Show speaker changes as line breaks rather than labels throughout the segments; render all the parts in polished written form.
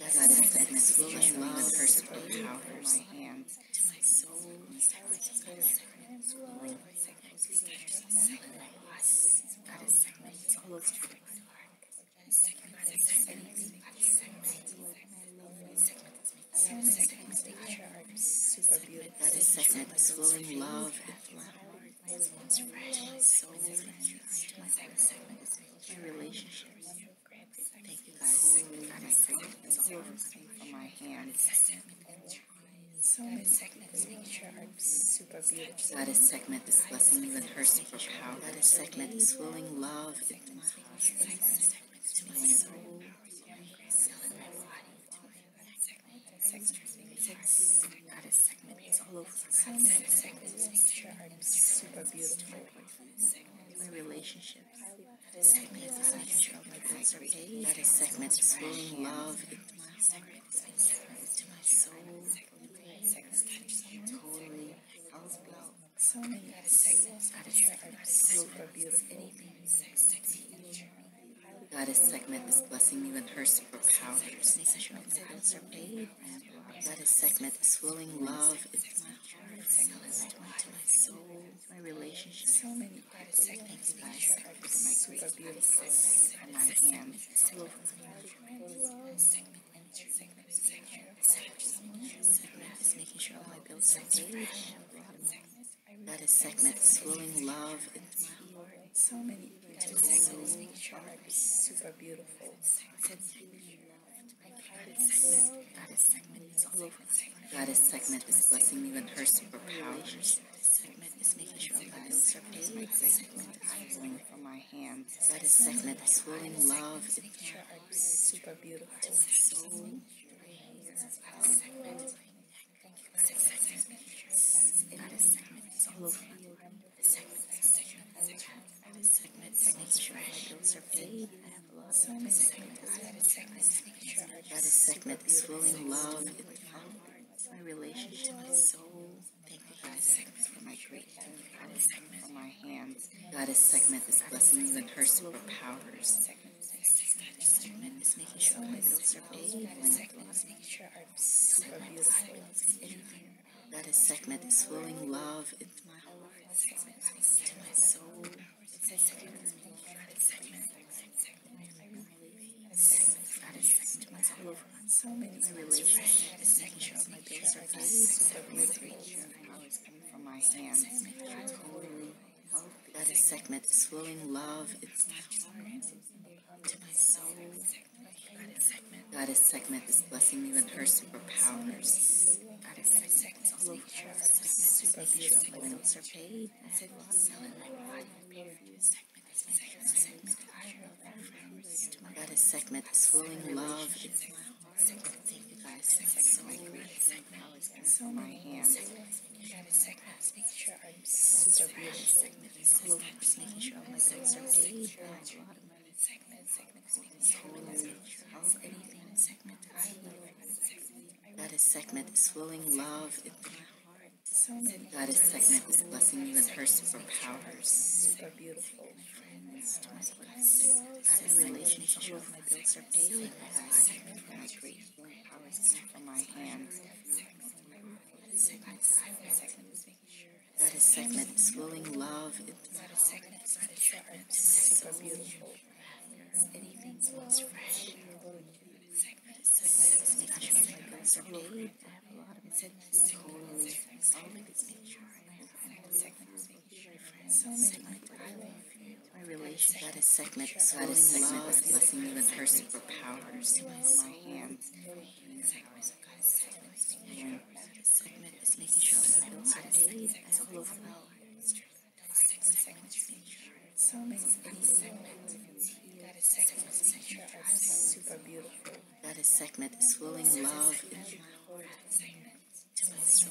God is segment swilling love, personal power in my hands. To my soul, God is segment swilling. God is segment all over. Super beautiful. God is segment swilling love. My relationships. Thank you, God. God is segment. It's all over from my hands. So many segments make sure I'm super beautiful. God is segment is blessing me with her superpower. God is segment is swilling love into my heart. To my soul. God is segment is all over. So many segments make sure I'm super beautiful. My relationships. Segment is making sure my bills are paid. God is segment is swilling love into my heart. To my soul. Totally healthy. So many segments. God is segment super beautiful. God is segment is blessing me with her superpowers. Making sure my bills are paid. God is segment is swilling love into my heart. To my soul. My relationship. So many segments. God is segment for my super beautiful. In my hands. Segment is making sure all my bills are paid. God is segment swilling love into my heart. So many segments make sure I'm super beautiful. God is segment is all over. God is segment is blessing me with her superpowers. Segment is making sure all my bills are paid. Segment is flowing from my hands. God is segment is swilling love into my heart. Super beautiful. Soul. God is segment is all over. Segment is making sure my bills are paid. I have a lot of segment. God is segment is swilling love into my heart. My relationship, my soul. Thank you, God is segment for my great healing. God is segment for my hands. God is segment is blessing me with her superpowers. Segment is making sure my bills are paid. Segment is making sure I'm super beautiful. God is segment is swilling love into my heart. To my soul. God is segment all over. So many my relationship is making sure my bills are paid. Super beautiful. Power is coming from my hands. Totally healthy. God is segment is swilling love into my heart. To my soul. God is segment is blessing me with her superpowers. God is segment all over. Super beautiful. My bills are paid. God is segment is swilling love into my heart. Thank you, guys. So my great power is coming from my hands. God is segment is making sure I'm super beautiful. Segment is all over. Making sure all my bills are paid. I have a lot of money. Segment is making sure anything. Segment I love. God is segment is swilling love into my heart. So many. God is segment is blessing me with her superpowers. Super beautiful. Friends, to my God is relationship. All of my bills are paid. God is segment for my great healing powers coming from my hands. God is segment swilling love into my heart. Super beautiful. Anything smells fresh. Segment is making sure my bills are paid. I have a lot of money. Totally. Segment is making sure so many my relationship. God is segment swilling love, blessing me with her superpowers from my hands. Segment is making sure my bills are paid. It's all over. So many segments. God is segment is making sure I'm super beautiful. God is segment swilling love into my heart. To my soul.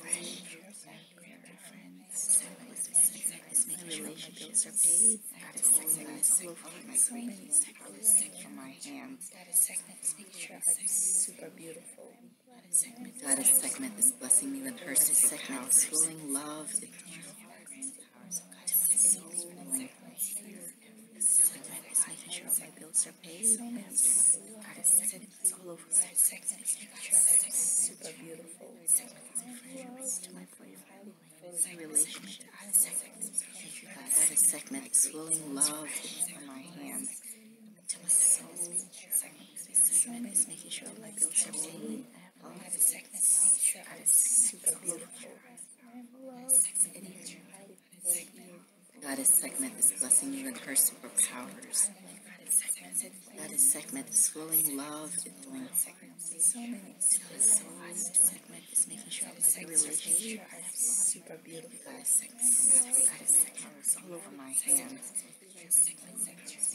My relationships are paid. God is segment all over my great powers from my hands. God is segment is making sure I'm super beautiful. God is segment is blessing me with her segment swilling love into my heart. To my soul. Segment is making sure my bills bills are paid. So many goddess segments all over my segment. Super beautiful. To my relationship. Goddess segment, swilling love from my hand to my soul. Segment is making sure my bills are paid. Goddess segment, making sure I'm super beautiful. Goddess segment is blessing you with her superpowers. Goddess segment is flowing love and healing. So many segment is making sure my relationship is super beautiful. Goddess segment all over my hands.